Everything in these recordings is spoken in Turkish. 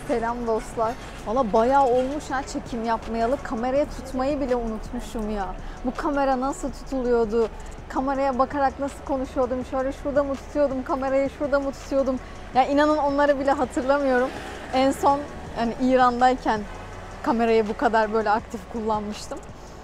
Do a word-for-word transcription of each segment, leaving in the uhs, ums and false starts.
Selam dostlar. Valla bayağı olmuş ha çekim yapmayalı. Kameraya tutmayı bile unutmuşum ya. Bu kamera nasıl tutuluyordu? Kameraya bakarak nasıl konuşuyordum? Şöyle şurada mı tutuyordum? Kamerayı şurada mı tutuyordum? Ya inanın onları bile hatırlamıyorum. En son yani İran'dayken kamerayı bu kadar böyle aktif kullanmıştım.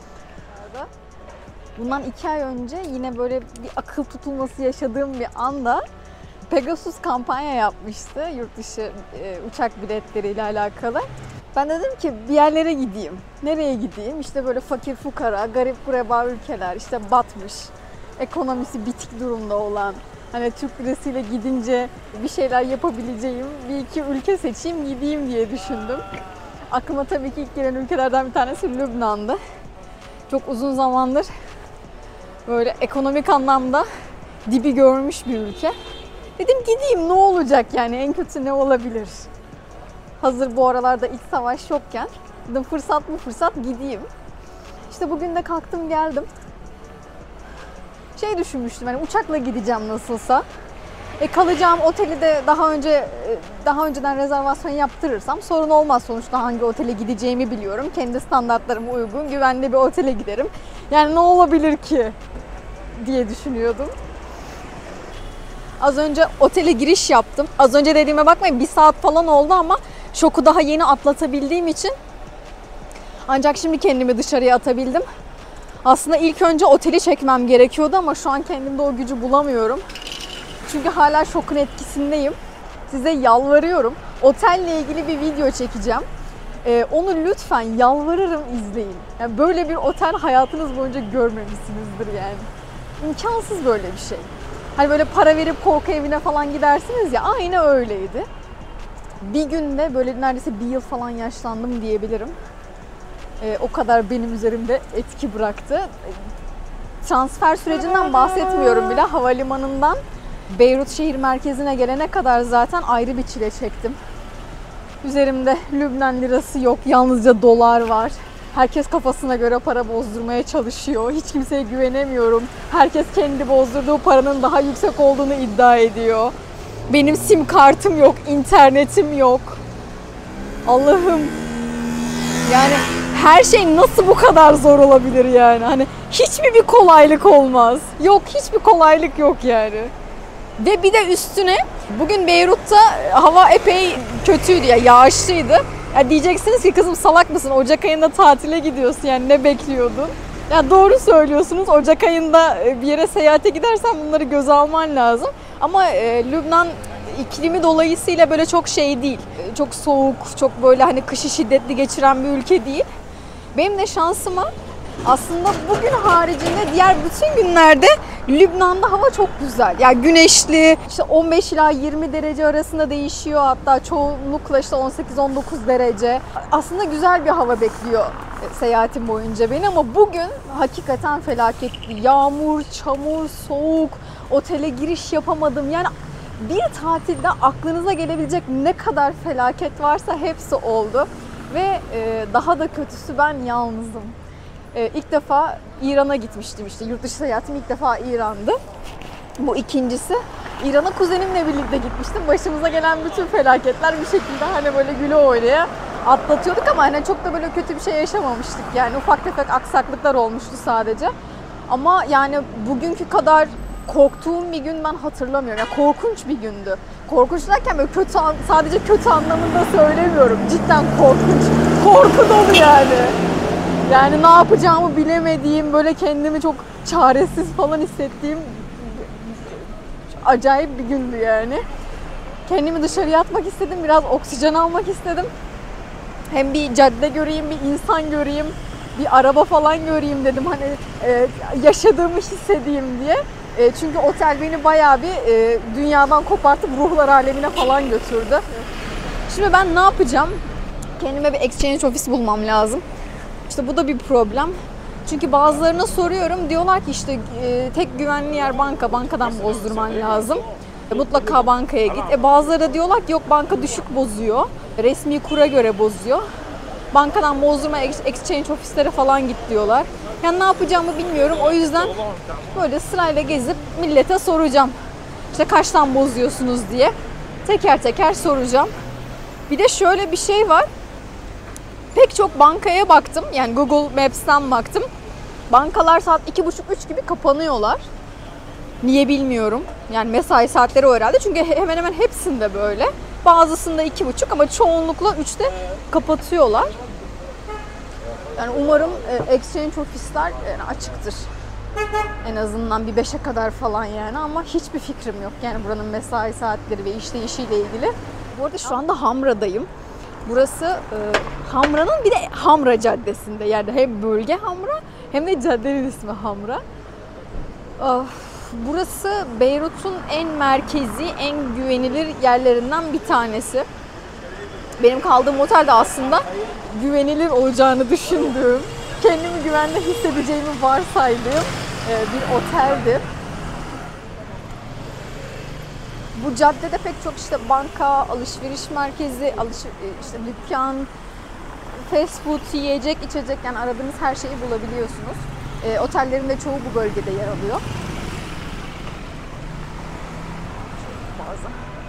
Bundan iki ay önce yine böyle bir akıl tutulması yaşadığım bir anda Pegasus kampanya yapmıştı yurt dışı e, uçak biletleriyle alakalı. Ben de dedim ki bir yerlere gideyim. Nereye gideyim? İşte böyle fakir fukara, garip kureba ülkeler, işte batmış, ekonomisi bitik durumda olan, hani Türk lirasıyla gidince bir şeyler yapabileceğim bir iki ülke seçeyim gideyim diye düşündüm. Aklıma tabii ki ilk gelen ülkelerden bir tanesi Lübnan'dı. Çok uzun zamandır böyle ekonomik anlamda dibi görmüş bir ülke. Dedim gideyim ne olacak yani, en kötü ne olabilir? Hazır bu aralarda iç savaş yokken dedim fırsat mı fırsat gideyim. İşte bugün de kalktım geldim. Şey düşünmüştüm hani uçakla gideceğim nasılsa. E kalacağım oteli de daha önce daha önceden rezervasyon yaptırırsam sorun olmaz, sonuçta hangi otele gideceğimi biliyorum. Kendi standartlarıma uygun güvenli bir otele giderim. Yani ne olabilir ki diye düşünüyordum. Az önce otele giriş yaptım. Az önce dediğime bakmayın bir saat falan oldu ama şoku daha yeni atlatabildiğim için ancak şimdi kendimi dışarıya atabildim. Aslında ilk önce oteli çekmem gerekiyordu ama şu an kendimde o gücü bulamıyorum. Çünkü hala şokun etkisindeyim. Size yalvarıyorum. Otelle ilgili bir video çekeceğim. Ee, onu lütfen yalvarırım izleyin. Yani böyle bir otel hayatınız boyunca görmemişsinizdir yani. İmkansız böyle bir şey. Hani böyle para verip korku evine falan gidersiniz ya, aynı öyleydi. Bir günde böyle neredeyse bir yıl falan yaşlandım diyebilirim. Ee, o kadar benim üzerimde etki bıraktı. Transfer sürecinden bahsetmiyorum bile. Havalimanından Beyrut şehir merkezine gelene kadar zaten ayrı bir çile çektim. Üzerimde Lübnan lirası yok, yalnızca dolar var. Herkes kafasına göre para bozdurmaya çalışıyor. Hiç kimseye güvenemiyorum. Herkes kendi bozdurduğu paranın daha yüksek olduğunu iddia ediyor. Benim sim kartım yok, internetim yok. Allah'ım. Yani her şey nasıl bu kadar zor olabilir yani? Hani hiç mi bir kolaylık olmaz? Yok, hiçbir kolaylık yok yani. Ve bir de üstüne bugün Beyrut'ta hava epey kötüydü ya, yağışlıydı. Ya diyeceksiniz ki kızım salak mısın? Ocak ayında tatile gidiyorsun yani, ne bekliyordun? Ya doğru söylüyorsunuz. Ocak ayında bir yere seyahate gidersen bunları göze alman lazım. Ama e, Lübnan iklimi dolayısıyla böyle çok şey değil. Çok soğuk, çok böyle hani kışı şiddetli geçiren bir ülke değil. Benim de şansıma aslında bugün haricinde diğer bütün günlerde Lübnan'da hava çok güzel. Yani güneşli, işte on beş ila yirmi derece arasında değişiyor. Hatta çoğunlukla işte on sekiz on dokuz derece. Aslında güzel bir hava bekliyor seyahatim boyunca beni ama bugün hakikaten felaketti. Yağmur, çamur, soğuk, otele giriş yapamadım. Yani bir tatilde aklınıza gelebilecek ne kadar felaket varsa hepsi oldu. Ve daha da kötüsü ben yalnızım. Ee, ilk defa İran'a gitmiştim, işte yurt dışı seyahatim ilk defa İran'dı. Bu ikincisi. İran'a kuzenimle birlikte gitmiştim. Başımıza gelen bütün felaketler bir şekilde hani böyle güle oynaya atlatıyorduk ama hani çok da böyle kötü bir şey yaşamamıştık. Yani ufak tefek aksaklıklar olmuştu sadece. Ama yani bugünkü kadar korktuğum bir gün ben hatırlamıyorum. Yani korkunç bir gündü. Korkunç derken böyle kötü, sadece kötü anlamında söylemiyorum. Cidden korkunç. Korku dolu yani. Yani ne yapacağımı bilemediğim, böyle kendimi çok çaresiz falan hissettiğim acayip bir gündü yani. Kendimi dışarıya atmak istedim, biraz oksijen almak istedim. Hem bir cadde göreyim, bir insan göreyim, bir araba falan göreyim dedim. Hani e, yaşadığımı hissedeyim diye. E, çünkü otel beni bayağı bir e, dünyadan kopartıp ruhlar alemine falan götürdü. Şimdi ben ne yapacağım? Kendime bir exchange office bulmam lazım. İşte bu da bir problem. Çünkü bazılarına soruyorum, diyorlar ki işte e, tek güvenli yer banka, bankadan bozdurman lazım. E, mutlaka bankaya git. E, bazıları da diyorlar ki yok banka düşük bozuyor, resmi kura göre bozuyor. Bankadan bozdurma exchange ofislere falan git diyorlar. Yani ne yapacağımı bilmiyorum, o yüzden böyle sırayla gezip millete soracağım. İşte kaçtan bozuyorsunuz diye teker teker soracağım. Bir de şöyle bir şey var. Pek çok bankaya baktım. Yani Google Maps'ten baktım. Bankalar saat iki buçuk üç gibi kapanıyorlar. Niye bilmiyorum. Yani mesai saatleri o herhalde. Çünkü hemen hemen hepsinde böyle. Bazısında iki buçuk ama çoğunlukla üçte kapatıyorlar. Yani umarım exchange ofisler yani açıktır. En azından bir beşe kadar falan yani ama hiçbir fikrim yok. Yani buranın mesai saatleri ve işleyişiyle ilgili. Bu arada şu anda Hamra'dayım. Burası e, Hamra'nın bir de Hamra Caddesi'nde. Yani hem bölge Hamra hem de caddenin ismi Hamra. Of, burası Beyrut'un en merkezi, en güvenilir yerlerinden bir tanesi. Benim kaldığım otel de aslında güvenilir olacağını düşündüğüm, kendimi güvende hissedeceğimi varsaydığım bir oteldi. Bu caddede pek çok işte banka, alışveriş merkezi, alış işte dükkan, fast food, yiyecek, içecek yani aradığınız her şeyi bulabiliyorsunuz. E, otellerin de çoğu bu bölgede yer alıyor. Bazen.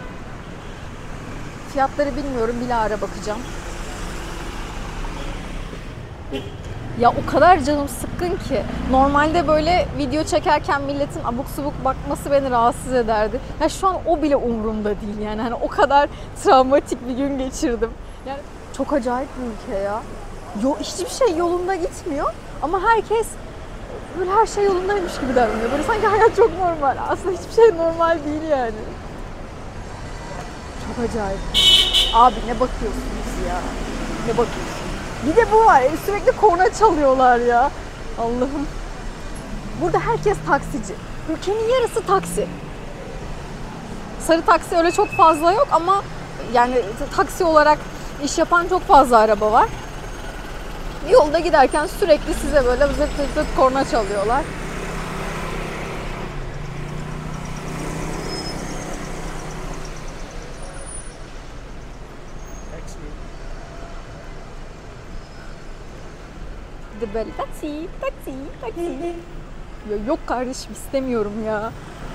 Fiyatları bilmiyorum, bilahare bakacağım. Ya o kadar canım sıkkın ki. Normalde böyle video çekerken milletin abuk subuk bakması beni rahatsız ederdi. Ya şu an o bile umurumda değil yani. Hani o kadar travmatik bir gün geçirdim. Yani çok acayip bir ülke ya. Yo, hiçbir şey yolunda gitmiyor ama herkes böyle her şey yolundaymış gibi davranıyor. Böyle sanki hayat çok normal. Aslında hiçbir şey normal değil yani. Çok acayip. Abi ne bakıyorsunuz ya? Ne bakıyorsunuz? Bir de bu var. Sürekli korna çalıyorlar ya. Allah'ım. Burada herkes taksici. Ülkenin yarısı taksi. Sarı taksi öyle çok fazla yok ama yani taksi olarak iş yapan çok fazla araba var. Yolda giderken sürekli size böyle zırt zırt zırt korna çalıyorlar. De böyle taksi, taksi, taksi. Ya yok kardeşim istemiyorum ya.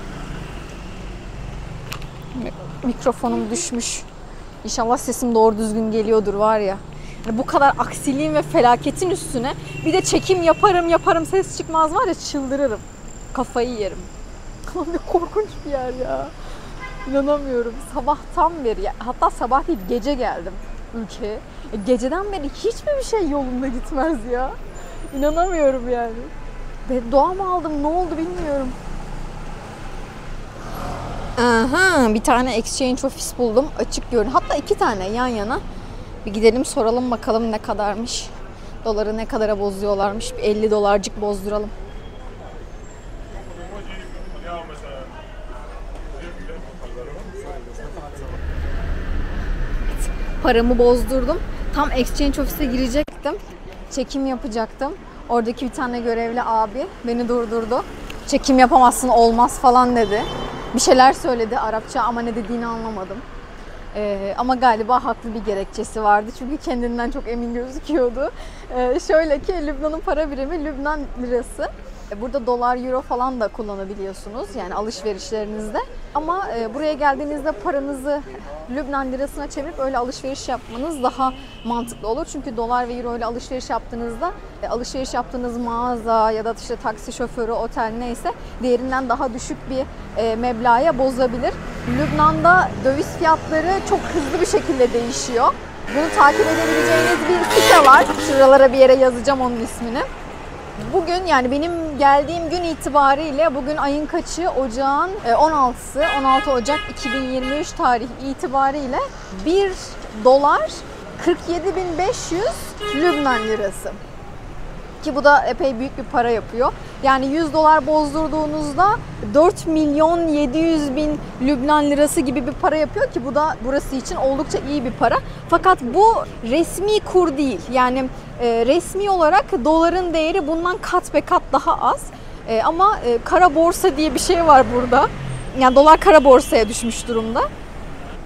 Mikrofonum düşmüş. İnşallah sesim doğru düzgün geliyordur var ya. Yani bu kadar aksiliğin ve felaketin üstüne bir de çekim yaparım yaparım ses çıkmaz var ya çıldırırım. Kafayı yerim. Ne korkunç bir yer ya. İnanamıyorum. Sabahtan beri hatta sabah değil gece geldim ülkeye. E, geceden beri hiçbir bir şey yolunda gitmez ya. İnanamıyorum yani. Beddua mı aldım ne oldu bilmiyorum. Aha, bir tane exchange ofis buldum. Açık görün. Hatta iki tane yan yana. Bir gidelim soralım bakalım ne kadarmış. Doları ne kadara bozuyorlarmış. Bir elli dolarcık bozduralım. Paramı bozdurdum. Tam exchange ofise girecektim. Çekim yapacaktım. Oradaki bir tane görevli abi beni durdurdu. Çekim yapamazsın olmaz falan dedi. Bir şeyler söyledi Arapça ama ne dediğini anlamadım. Ee, ama galiba haklı bir gerekçesi vardı. Çünkü kendinden çok emin gözüküyordu. Ee, şöyle ki Lübnan'ın para birimi Lübnan lirası. Burada dolar, euro falan da kullanabiliyorsunuz yani alışverişlerinizde. Ama e, buraya geldiğinizde paranızı Lübnan lirasına çevirip öyle alışveriş yapmanız daha mantıklı olur. Çünkü dolar ve euro ile alışveriş yaptığınızda e, alışveriş yaptığınız mağaza ya da işte taksi şoförü, otel neyse değerinden daha düşük bir e, meblağa bozabilir. Lübnan'da döviz fiyatları çok hızlı bir şekilde değişiyor. Bunu takip edebileceğiniz bir site var. Şuralara bir yere yazacağım onun ismini. Bugün yani benim geldiğim gün itibariyle bugün ayın kaçı? Ocağın on altısı. on altı Ocak iki bin yirmi üç tarih itibariyle bir dolar kırk yedi bin beş yüz Lübnan lirası. Ki bu da epey büyük bir para yapıyor. Yani yüz dolar bozdurduğunuzda dört milyon yedi yüz bin Lübnan lirası gibi bir para yapıyor ki bu da burası için oldukça iyi bir para. Fakat bu resmi kur değil. Yani e, resmi olarak doların değeri bundan kat be kat daha az. E, ama e, kara borsa diye bir şey var burada. Yani dolar kara borsaya düşmüş durumda.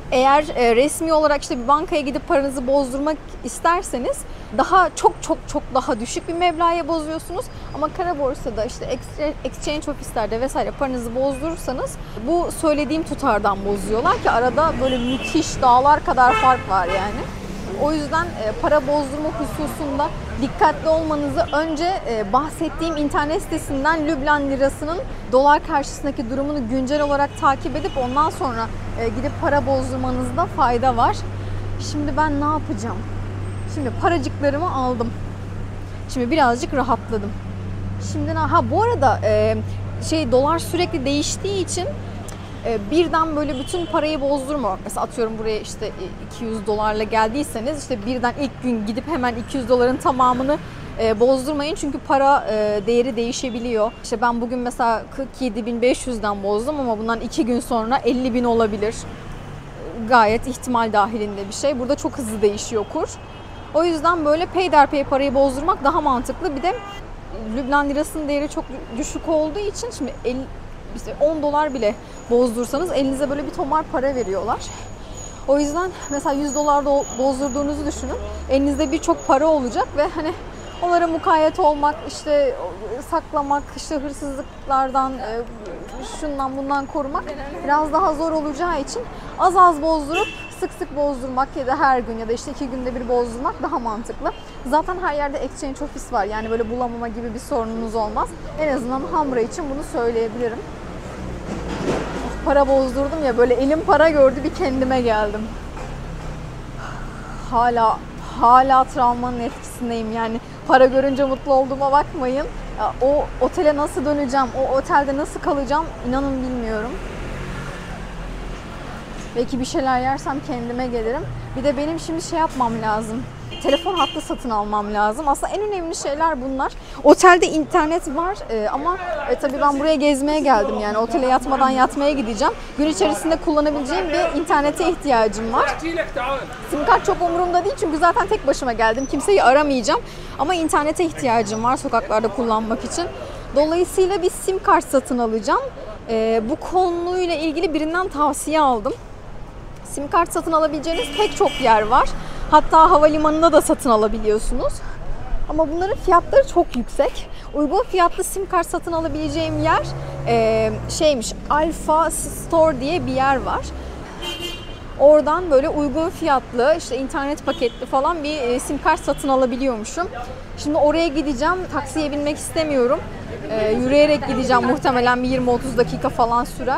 Eğer e, resmi olarak işte bir bankaya gidip paranızı bozdurmak isterseniz daha çok çok çok daha düşük bir meblağa bozuyorsunuz. Ama kara borsada işte exchange ofislerde vesaire paranızı bozdurursanız bu söylediğim tutardan bozuyorlar ki arada böyle müthiş dağlar kadar fark var yani. O yüzden e, para bozdurma hususunda dikkatli olmanızı önce e, bahsettiğim internet sitesinden Lübnan lirasının dolar karşısındaki durumunu güncel olarak takip edip ondan sonra e, gidip para bozdurmanızda fayda var. Şimdi ben ne yapacağım? Şimdi paracıklarımı aldım. Şimdi birazcık rahatladım. Şimdi ha bu arada e, şey dolar sürekli değiştiği için birden böyle bütün parayı bozdurma. Mesela atıyorum buraya işte iki yüz dolarla geldiyseniz işte birden ilk gün gidip hemen iki yüz doların tamamını bozdurmayın. Çünkü para değeri değişebiliyor. İşte ben bugün mesela kırk yedi bin beş yüzden bozdum ama bundan iki gün sonra elli bin olabilir. Gayet ihtimal dahilinde bir şey. Burada çok hızlı değişiyor kur. O yüzden böyle peyderpey parayı bozdurmak daha mantıklı. Bir de Lübnan lirasının değeri çok düşük olduğu için şimdi elli İşte on dolar bile bozdursanız elinize böyle bir tomar para veriyorlar. O yüzden mesela yüz dolar bozdurduğunuzu düşünün. Elinizde birçok para olacak ve hani onlara mukayyet olmak, işte saklamak, işte hırsızlıklardan, şundan bundan korumak biraz daha zor olacağı için az az bozdurup sık sık bozdurmak ya da her gün ya da işte iki günde bir bozdurmak daha mantıklı. Zaten her yerde exchange ofis var. Yani böyle bulamama gibi bir sorununuz olmaz. En azından Hamra için bunu söyleyebilirim. Para bozdurdum ya, böyle elim para gördü, bir kendime geldim. Hala hala travmanın etkisindeyim yani. Para görünce mutlu olduğuma bakmayın. O otele nasıl döneceğim, o otelde nasıl kalacağım inanın bilmiyorum. Belki bir şeyler yersem kendime gelirim. Bir de benim şimdi şey yapmam lazım. Telefon hattı satın almam lazım. Aslında en önemli şeyler bunlar. Otelde internet var e, ama e, tabii ben buraya gezmeye geldim. Yani otele yatmadan yatmaya gideceğim. Gün içerisinde kullanabileceğim bir internete ihtiyacım var. Sim kart çok umurumda değil çünkü zaten tek başıma geldim. Kimseyi aramayacağım. Ama internete ihtiyacım var sokaklarda kullanmak için. Dolayısıyla bir sim kart satın alacağım. E, bu konuyla ilgili birinden tavsiye aldım. Sim kart satın alabileceğiniz pek çok yer var. Hatta havalimanında da satın alabiliyorsunuz. Ama bunların fiyatları çok yüksek. Uygun fiyatlı sim kart satın alabileceğim yer e, şeymiş, Alfa Store diye bir yer var. Oradan böyle uygun fiyatlı, işte internet paketli falan bir e, sim kart satın alabiliyormuşum. Şimdi oraya gideceğim. Taksiye binmek istemiyorum. E, yürüyerek gideceğim. Muhtemelen bir yirmi otuz dakika falan sürer.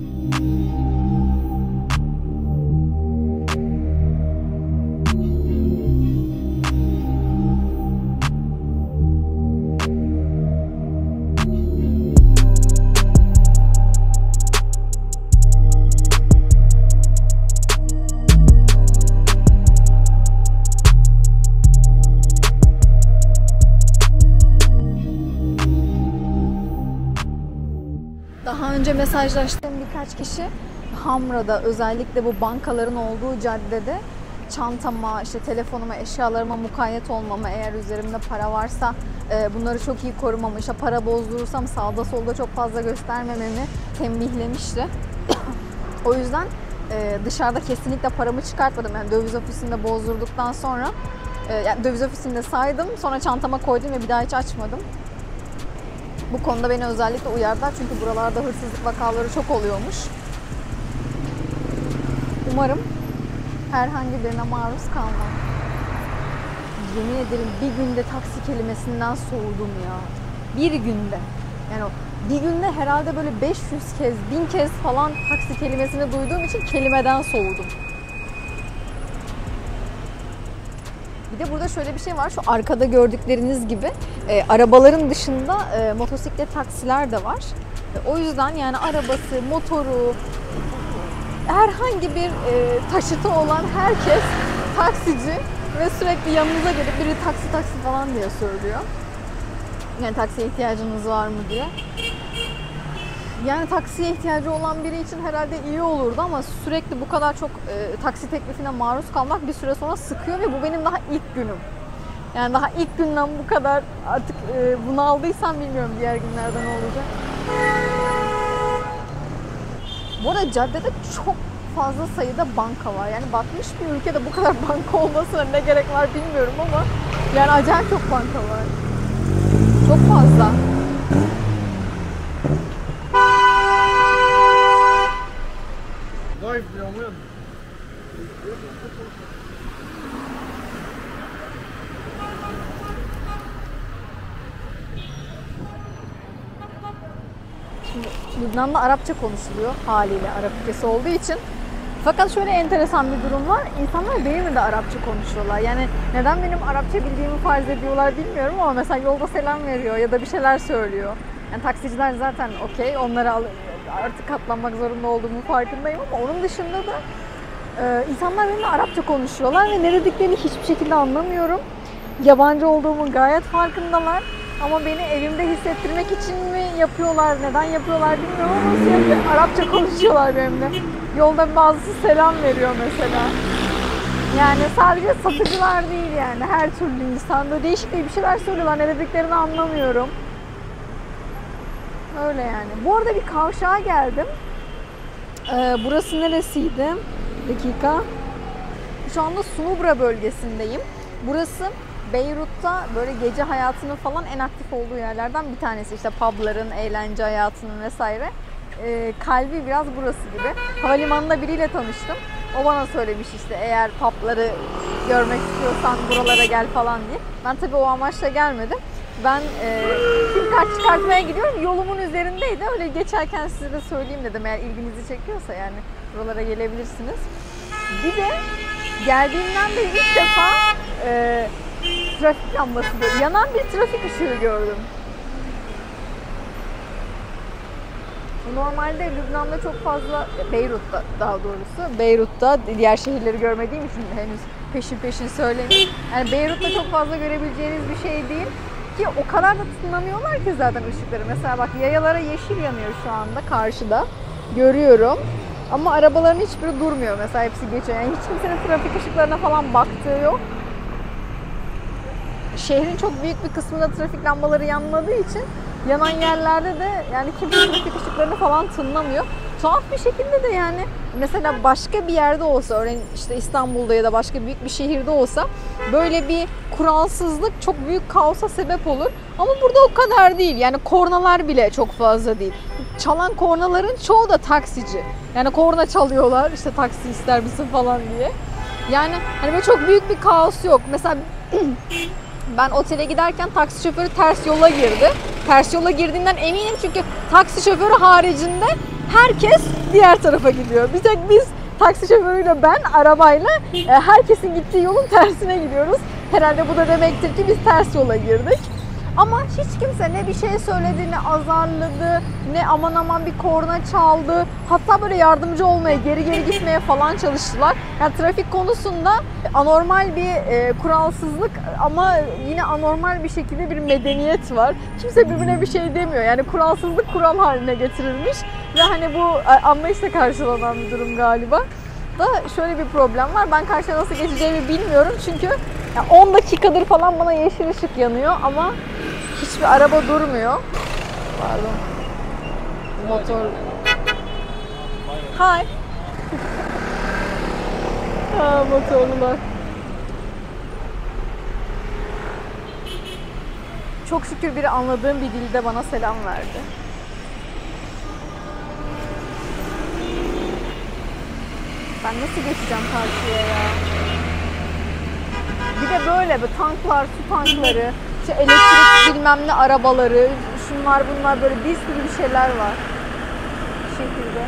Daha önce mesajlaştığım birkaç kişi Hamra'da, özellikle bu bankaların olduğu caddede çantama, işte telefonuma, eşyalarıma mukayyet olmama, eğer üzerimde para varsa bunları çok iyi korumamı, işte para bozdurursam sağda solda çok fazla göstermememi tembihlemişti. O yüzden dışarıda kesinlikle paramı çıkartmadım. Yani döviz ofisinde bozdurduktan sonra, yani döviz ofisinde saydım, sonra çantama koydum ve bir daha hiç açmadım. Bu konuda beni özellikle uyardılar çünkü buralarda hırsızlık vakaları çok oluyormuş. Umarım herhangi birine maruz kalmam. Yemin ederim bir günde taksi kelimesinden soğudum ya. Bir günde. Yani o bir günde herhalde böyle beş yüz kez, bin kez falan taksi kelimesini duyduğum için kelimeden soğudum. Bir de burada şöyle bir şey var. Şu arkada gördükleriniz gibi e, arabaların dışında e, motosiklet taksiler de var. E, o yüzden yani arabası, motoru, herhangi bir e, taşıtı olan herkes taksici ve sürekli yanınıza gelip biri taksi taksi falan diye söylüyor. Yani taksiye ihtiyacınız var mı diye. Yani taksiye ihtiyacı olan biri için herhalde iyi olurdu ama sürekli bu kadar çok e, taksi teklifine maruz kalmak bir süre sonra sıkıyor ve bu benim daha ilk günüm. Yani daha ilk günden bu kadar artık e, bunaldıysam bilmiyorum diğer günlerde ne olacak. Bu arada caddede çok fazla sayıda banka var. Yani batmış bir ülkede bu kadar banka olmasına ne gerek var bilmiyorum ama yani acayip çok banka var. Çok fazla. Şimdi Lübnan'da Arapça konuşuluyor haliyle Arap ülkesi olduğu için. Fakat şöyle enteresan bir durum var. İnsanlar benimle de Arapça konuşuyorlar. Yani neden benim Arapça bildiğimi farz ediyorlar bilmiyorum ama mesela yolda selam veriyor ya da bir şeyler söylüyor. Yani taksiciler zaten okey. Onlara artık katlanmak zorunda olduğumu farkındayım ama onun dışında da e, insanlar benimle Arapça konuşuyorlar ve ne dediklerini hiçbir şekilde anlamıyorum. Yabancı olduğumun gayet farkındalar. Ama beni evimde hissettirmek için mi yapıyorlar, neden yapıyorlar bilmiyorum ama sürekli Arapça konuşuyorlar benimle. Yolda bazısı selam veriyor mesela. Yani sadece satıcılar değil yani, her türlü insan. Böyle değişik bir şeyler söylüyorlar, ne dediklerini anlamıyorum. Öyle yani. Bu arada bir kavşağa geldim. Ee, burası neresiydi? Bir dakika. Şu anda Sunubra bölgesindeyim. Burası Beyrut'ta böyle gece hayatının falan en aktif olduğu yerlerden bir tanesi. İşte pubların, eğlence hayatının vesaire. Ee, kalbi biraz burası gibi. Havalimanında biriyle tanıştım. O bana söylemiş işte eğer pubları görmek istiyorsan buralara gel falan diye. Ben tabii o amaçla gelmedim. Ben e, sim kart çıkartmaya gidiyorum. Yolumun üzerindeydi. Öyle geçerken size de söyleyeyim dedim. Eğer ilginizi çekiyorsa yani buralara gelebilirsiniz. Bir de geldiğimden beri ilk defa e, trafik lambası gördüm. Yanan bir trafik ışığı gördüm. Normalde Lübnan'da çok fazla, Beyrut'ta daha doğrusu, Beyrut'ta diğer şehirleri görmediğim için henüz peşin peşin söyleyeyim. Yani Beyrut'ta çok fazla görebileceğiniz bir şey değil ki o kadar da tınlamıyorlar ki zaten ışıkları. Mesela bak yayalara yeşil yanıyor şu anda karşıda. Görüyorum. Ama arabaların hiçbiri durmuyor mesela, hepsi geçiyor. Yani hiç kimsenin trafik ışıklarına falan baktığı yok. Şehrin çok büyük bir kısmında trafik lambaları yanmadığı için yanan yerlerde de yani kimse trafik ışıklarını falan tınlamıyor. Tuhaf bir şekilde de yani mesela başka bir yerde olsa, örneğin işte İstanbul'da ya da başka büyük bir şehirde olsa böyle bir kuralsızlık çok büyük kaosa sebep olur. Ama burada o kadar değil. Yani kornalar bile çok fazla değil. Çalan kornaların çoğu da taksici. Yani korna çalıyorlar işte taksi ister misin falan diye. Yani hani böyle çok büyük bir kaos yok. Mesela ben otele giderken taksi şoförü ters yola girdi. Ters yola girdiğinden eminim çünkü taksi şoförü haricinde herkes diğer tarafa gidiyor. Bir tek biz taksi şoförüyle ben arabayla herkesin gittiği yolun tersine gidiyoruz. Herhalde bu da demektir ki biz ters yola girdik. Ama hiç kimse ne bir şey söyledi, ne azarladı, ne aman aman bir korna çaldı. Hatta böyle yardımcı olmaya, geri geri gitmeye falan çalıştılar. Yani trafik konusunda anormal bir e, kuralsızlık ama yine anormal bir şekilde bir medeniyet var. Kimse birbirine bir şey demiyor. Yani kuralsızlık kural haline getirilmiş ve hani bu anlayışla karşılanan bir durum galiba. Da şöyle bir problem var. Ben karşıya nasıl geçeceğimi bilmiyorum çünkü on dakikadır falan bana yeşil ışık yanıyor ama hiçbir araba durmuyor. Pardon. Motor. Hi. Ha, motorlular. Çok şükür biri anladığım bir dilde bana selam verdi. Ben nasıl geçeceğim karşıya ya? Bir de böyle bir tanklar, su tankları, işte elektrik bilmem ne arabaları, şunlar bunlar böyle bir sürü bir şeyler var. Bu şekilde.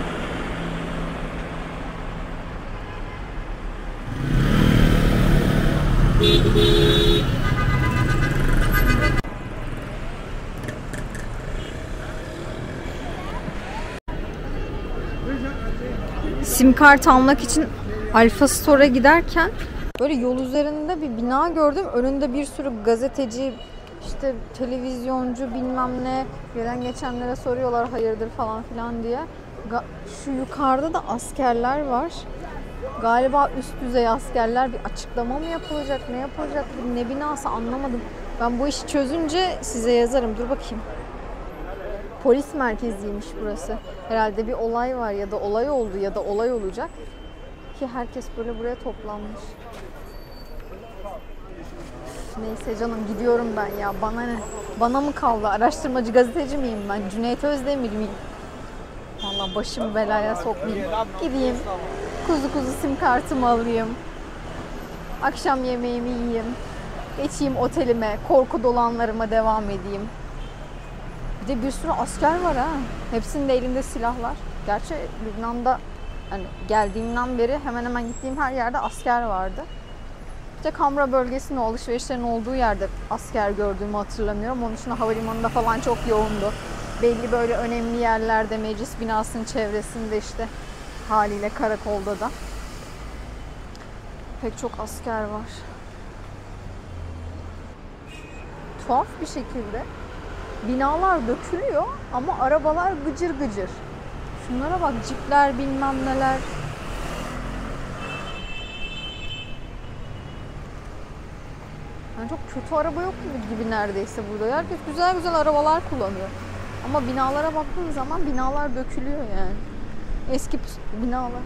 Sim kart almak için Alfa Store'a giderken böyle yol üzerinde bir bina gördüm. Önünde bir sürü gazeteci, işte televizyoncu bilmem ne, gelen geçenlere soruyorlar hayırdır falan filan diye. Şu yukarıda da askerler var. Galiba üst düzey askerler, bir açıklama mı yapılacak, ne yapılacak, ne binası anlamadım. Ben bu işi çözünce size yazarım. Dur bakayım. Polis merkeziymiş burası. Herhalde bir olay var ya da olay oldu ya da olay olacak. ki herkes böyle buraya toplanmış. Neyse canım, gidiyorum ben ya. Bana ne? Bana mı kaldı? Araştırmacı gazeteci miyim ben? Cüneyt Özdemir miyim? Vallahi başımı belaya sokmayayım. Gideyim. Kuzu kuzu sim kartımı alayım. Akşam yemeğimi yiyeyim. Geçeyim otelime. Korku dolanlarıma devam edeyim. Bir de bir sürü asker var ha. Hepsinin de elinde silahlar. Gerçi Lübnan'da hani geldiğimden beri hemen hemen gittiğim her yerde asker vardı. İşte Kamra bölgesinin alışverişlerin olduğu yerde asker gördüğümü hatırlamıyorum. Onun için havalimanında falan çok yoğundu. Belli böyle önemli yerlerde, meclis binasının çevresinde işte haliyle karakolda da pek çok asker var. Tuhaf bir şekilde binalar dökülüyor ama arabalar gıcır gıcır. Şunlara bak, cipler bilmem neler. Yani çok kötü araba yok gibi, gibi neredeyse burada. Herkes güzel güzel arabalar kullanıyor. Ama binalara baktığın zaman binalar dökülüyor yani. Eski binalar.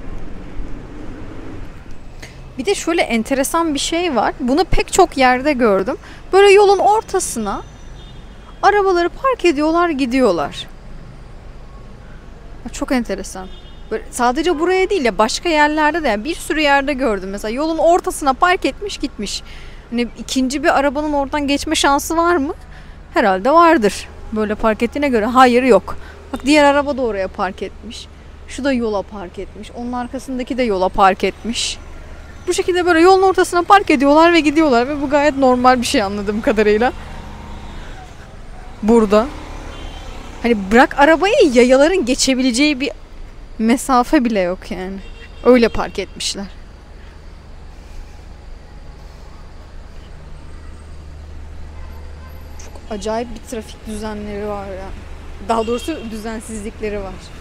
Bir de şöyle enteresan bir şey var. Bunu pek çok yerde gördüm. Böyle yolun ortasına arabaları park ediyorlar, gidiyorlar. Çok enteresan. Böyle sadece buraya değil de başka yerlerde de, yani bir sürü yerde gördüm. Mesela yolun ortasına park etmiş, gitmiş. Hani ikinci bir arabanın oradan geçme şansı var mı? Herhalde vardır. Böyle park ettiğine göre hayır, yok. Bak, diğer araba da oraya park etmiş. Şu da yola park etmiş. Onun arkasındaki de yola park etmiş. Bu şekilde böyle yolun ortasına park ediyorlar ve gidiyorlar ve bu gayet normal bir şey anladığım kadarıyla. Burada. Hani bırak arabayı, yayaların geçebileceği bir mesafe bile yok yani. Öyle park etmişler. Çok acayip bir trafik düzenleri var ya. Daha doğrusu düzensizlikleri var.